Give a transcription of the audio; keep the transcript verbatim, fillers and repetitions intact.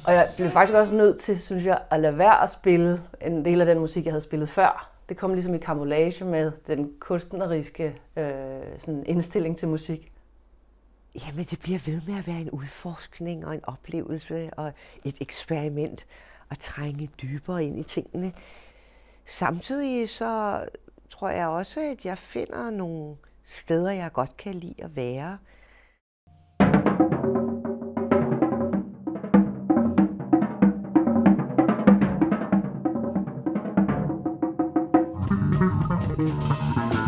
Og jeg blev faktisk også nødt til, synes jeg, at lade være at spille en del af den musik, jeg havde spillet før. Det kom ligesom i karambolage med den kunstneriske øh, sådan indstilling til musik. Jamen, det bliver ved med at være en udforskning og en oplevelse og et eksperiment at trænge dybere ind i tingene. Samtidig så tror jeg også, at jeg finder nogle steder, jeg godt kan lide at være. Thank you.